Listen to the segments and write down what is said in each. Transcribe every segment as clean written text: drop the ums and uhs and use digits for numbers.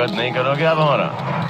स्वागत नहीं करोगे आप हमारा?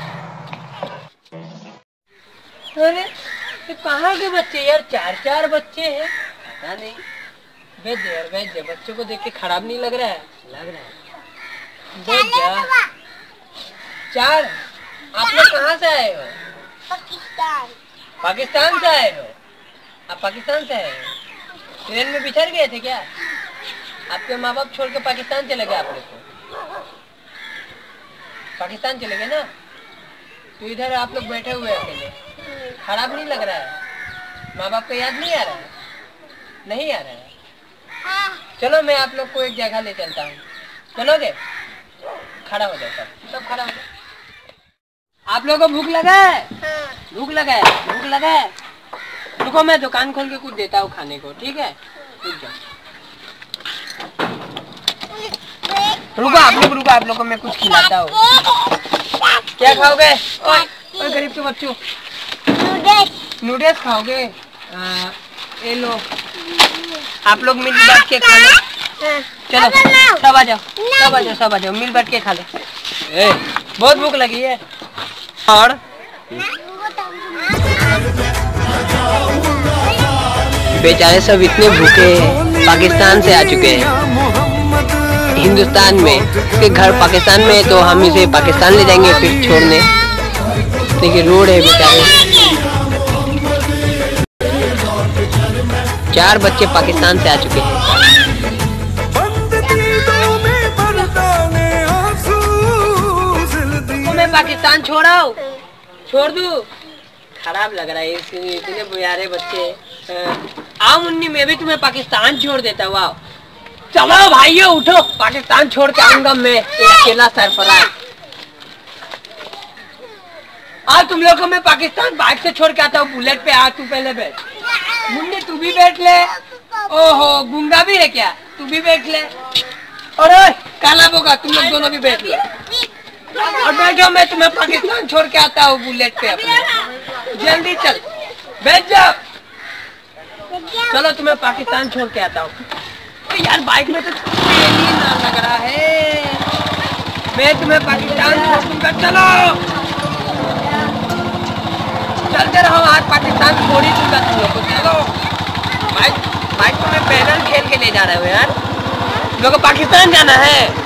अरे ये कहाँ के बच्चे यार, चार बच्चे हैं, पता नहीं। भेज दे यार, भेज दे। बच्चों को देख के खराब नहीं लग रहा है? लग रहा है। भेज जा। 4? आप लोग कहाँ से आए हो? पाकिस्तान। पाकिस्तान से आए हो? आप पाकिस्तान से आए हो? ट्रेन में बिछड़ गए थे क्या? आपके माँ बाप छोड़ के पाकिस्तान चले गए आप लोग को? पाकिस्तान चले गए ना? तो इधर आप लोग बैठे हुए अकेले, खराब नहीं लग रहा है? माँ बाप को याद नहीं आ रहा है? नहीं आ रहा है? चलो मैं आप लोग को एक जगह ले चलता हूँ, चलोगे? खड़ा हो जाओ, सब खड़ा हो जाओ। आप लोगों को भूख लगा है? भूख लगा है? भूख लगा है? रुको मैं दुकान खोल के कुछ देता हूँ खाने को, ठीक है? रुक जाओ, रुको आप लोग को मैं कुछ खिलाता हूँ। क्या खाओगे? ओए गरीब के बच्चों, नूडल्स खाओगे? ये लो, आप लोग मिल बांट के खा लो। चलो सब आ जाओ, मिल बांट के खा लो। बहुत भूख लगी है। और बेचारे सब इतने भूखे हैं, पाकिस्तान से आ चुके हैं हिंदुस्तान में। इसके घर पाकिस्तान में है तो हम इसे पाकिस्तान ले जाएंगे फिर छोड़ने। देखिए रोड है बेचारे। 4 बच्चे पाकिस्तान से आ चुके हैं। तो मैं पाकिस्तान छोड़ दूँ? खराब लग रहा है इतने बुयारे बच्चे। आओ मुन्नी, मैं भी तुम्हें पाकिस्तान छोड़ देता हूँ। आओ चलो भाइयों, उठो, पाकिस्तान छोड़ के आऊंगा मैं, अकेला सरफराज। आज तुम लोग को मैं पाकिस्तान बाइक से छोड़ के आता हूँ, बुलेट पे। आ तू पहले बैठ, मुन्नी तू भी बैठ ले। ओहो गुंगा भी है क्या? तू भी बैठ ले। और काला बोगा, तुम लोग दोनों भी बैठ लो और बैठो। मैं तुम्हें पाकिस्तान छोड़ के आता हूँ बुलेट पे अपने। जल्दी चल, बैठ जाओ। चलो तुम्हें पाकिस्तान छोड़ के आता हूँ। यार बाइक में तो तेल ही ना लग रहा है। मैं तुम्हें पाकिस्तान छोड़ दूंगा। चलो चलते रहो, आज पाकिस्तान छोड़ ही दूंगा तुम लोग को। चलो बाइक तो मैं पैदल खेल के ले जा रहा हूँ यार। तुम लोग को पाकिस्तान जाना है?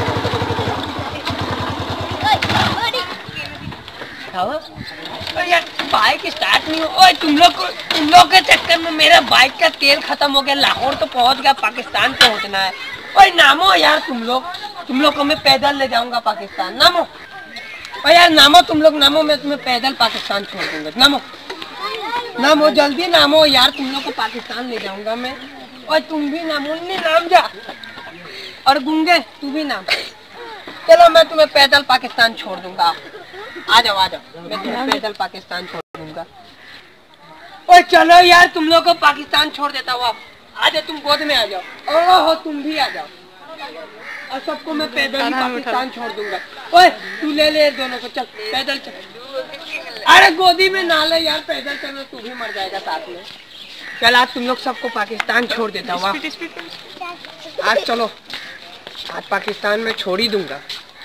यार बाइक स्टार्ट नहीं हो। तुम लोग के चक्कर में मेरा बाइक का तेल खत्म हो गया। लाहौर तो पहुंच गया, पाकिस्तान पहुंचना है। ओए नामो यार, तुम लोग को मैं पैदल ले जाऊंगा पाकिस्तान। नामो यार, नामो तुम लोग, नामो। मैं तुम्हें पैदल पाकिस्तान छोड़ दूंगा। नामो जल्दी नामो यार, तुम लोग को पाकिस्तान ले जाऊंगा मैं। और तुम भी नामो, नाम जा। और गुंगे तू भी नाम। चलो मैं तुम्हें पैदल पाकिस्तान छोड़ दूंगा। आ जाओ, मैं तुम्हें पैदल पाकिस्तान छोड़ दूंगा। ओए चलो यार, तुम लोग को पाकिस्तान छोड़ देता हूँ। आ जाओ, तुम गोद में आ जाओ। ओहो तुम भी आ जाओ। और सबको मैं पैदल ही पाकिस्तान छोड़ दूंगा। ओए तू ले दोनों को, चल पैदल चल। अरे गोदी में ना ले यार, पैदल चलो, तू भी मर जाएगा साथ में। चल आज तुम लोग सबको पाकिस्तान छोड़ देता हूँ। आज चलो, आज पाकिस्तान में छोड़ ही दूंगा।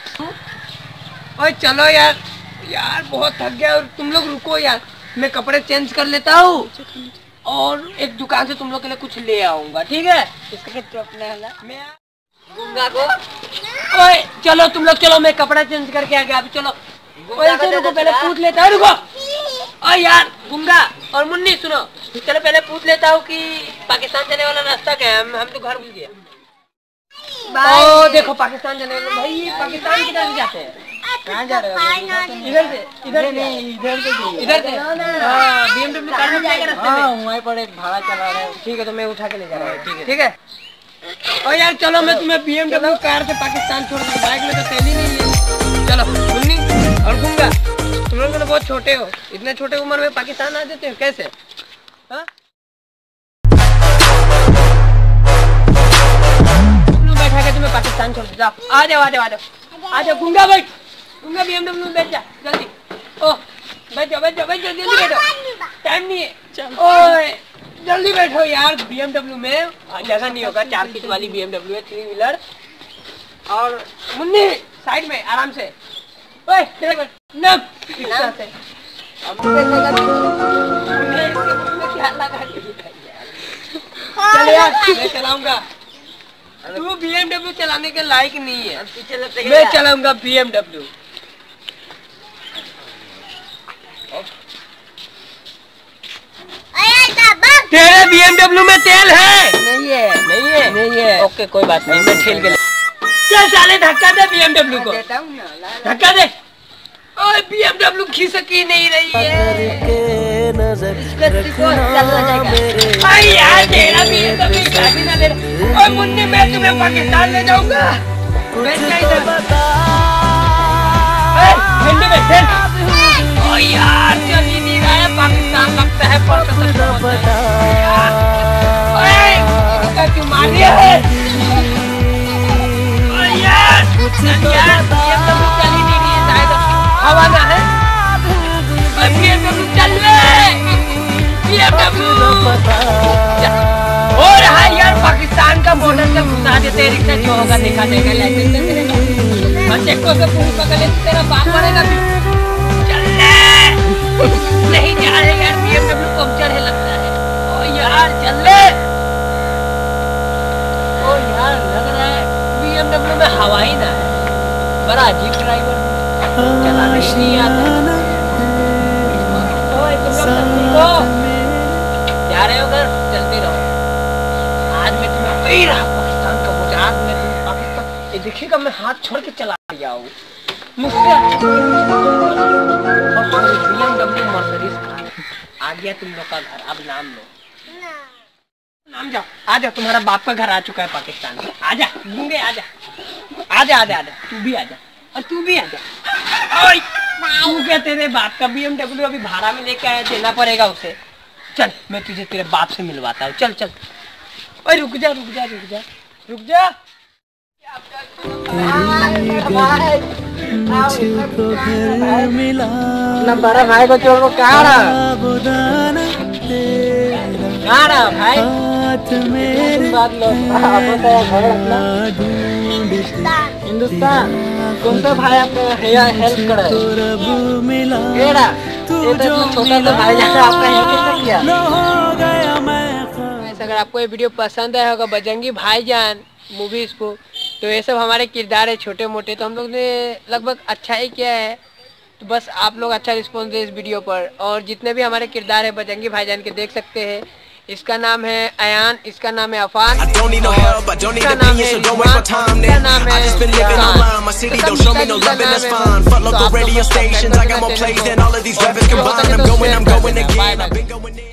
ओए चलो यार बहुत थक गया। और तुम लोग रुको यार, मैं कपड़े चेंज कर लेता हूँ और एक दुकान से तुम लोग के लिए कुछ ले आऊंगा, ठीक है? इसका मैं गुंगा को। ओए चलो तुम लोग, चलो मैं कपड़ा चेंज करके आ गया। अभी चलो रुको, पहले पूछ लेता हूँ। रुको ओए यार गुंगा और मुन्नी सुनो, चलो पहले पूछ लेता हूँ कि पाकिस्तान जाने वाला रास्ता क्या है। हम तो घर भूल गया। ओ देखो पाकिस्तान जाने वाला भाई, पाकिस्तान किधर से जाते हैं? कहाँ जा रहे हो? इधर से BMW कार में जाएगा रास्ते में। वहीं पर एक भाड़ा चला रहा है। ठीक है तो मैं उठा के ले जा रहा हूँ। ठीक है और यार चलो, मैं तुम्हें BMW कार से पाकिस्तान छोड़ दूँगा। बाइक में तो तेल ही नहीं है। चलो मुन्नी और गुंगा, तुम लोग तो बहुत छोटे हो, इतने छोटे उम्र में पाकिस्तान आ जाते हो कैसे? हाँ बैठा के तुम्हें पाकिस्तान छोड़ दो। आ जाओ गुंगा, बैठ। गुंगा BMW में बैठ जा जल्दी। ओह बैठ जाओ जल्दी बैठो, टाइम नहीं है। ओए जल्दी बैठो यार, BMW में जगह नहीं होगा। 4 सीट वाली BMW है, 3 व्हीलर। और मुन्नी साइड में आराम से। ओए नम रिक्शा से क्या लगा चल यार मैं चलाऊंगा। तू BMW चलाने के लायक नहीं है, मैं चलाऊंगा BMW। तेरे BMW में तेल है? नहीं है, नहीं है, नहीं है। ओके कोई बात नहीं, मैं ठेल के ले। चल साले धक्का दे BMW को, धक्का दे। ओए BMW खिसकी नहीं रही है। यार तेरा BMW गाड़ी ना दे। ओए मुन्नी मैं तुम्हें पाकिस्तान ले जाऊंगा। ओ यार चल ही नहीं रहा है, पाकिस्तान लगता है पर क्यों मार दिया है? यार BMW चल ही नहीं रही है, शायद हवा ना है। BMW चल रहे हो रहा है यार, पाकिस्तान का बॉर्डर से घुसा देते रिक्शा जो होगा देखा देगा। से पुलिस पकड़ ले तेरा बाप मरेगा भी। चल नहीं जा रहे यार, BMW पंक्चर है लगता है। ओ यार चल ले। ओ यार लग रहा है BMW में हवा ही ना है, बड़ा अजीब ड्राइवर चलाना नहीं आता। जा रहे हो घर, चलते रहो। आज मैं तुम्हें वही रहा पाकिस्तान का बोझ, आज मैं तुम्हें पाकिस्तान ये देखिएगा, मैं हाथ छोड़ के चला दिया हूँ मुझसे। आ गया तुम लोग का घर, अब नाम लो, नाम जाओ, आ जाओ। तुम्हारा बाप का घर आ चुका है पाकिस्तान में। आजा गूंगे, आजा आजा आजा आजा, तू भी आजा और तू भी आजा। तू क्या, तेरे बाप का BMW अभी भाड़ा में लेके आया, देना पड़ेगा उसे। चल मैं तुझे तेरे बाप से मिलवाता हूँ, चल चल। ओए रुक जा रुक जा रुक जा रुक जा। ना बड़ा भाई को छोड़ को कहाँ रहा भाई? हिंदुस्तान कौन सा भाई आपको हेल्प कर रहा है? छोटा सा भाई आपका हेल्प किया। अगर आपको ये वीडियो पसंद आया होगा बजरंगी भाईजान मूवीज को, तो ये सब हमारे किरदार है छोटे मोटे, तो हम लोग ने लगभग अच्छा ही किया है। तो बस आप लोग अच्छा रिस्पॉन्स दें इस वीडियो पर। और जितने भी हमारे किरदार है बजरंगी भाईजान के देख सकते हैं। इसका नाम है अयान, इसका नाम है अफान, इसका नाम है इसका नाम है तो आप लोग